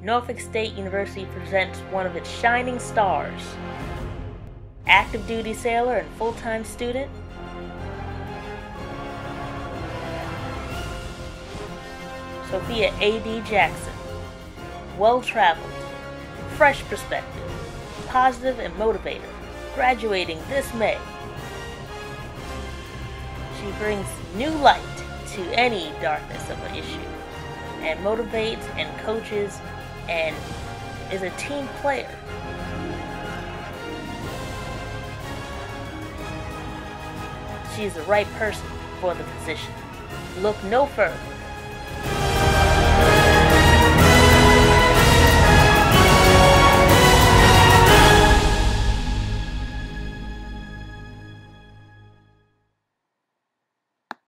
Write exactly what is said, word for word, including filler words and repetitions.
Norfolk State University presents one of its shining stars. Active duty sailor and full-time student, Sophia A D Jackson. Well-traveled, fresh perspective, positive and motivator, graduating this May. She brings new light to any darkness of an issue, and motivates and coaches and is a team player. She is the right person for the position. Look no further.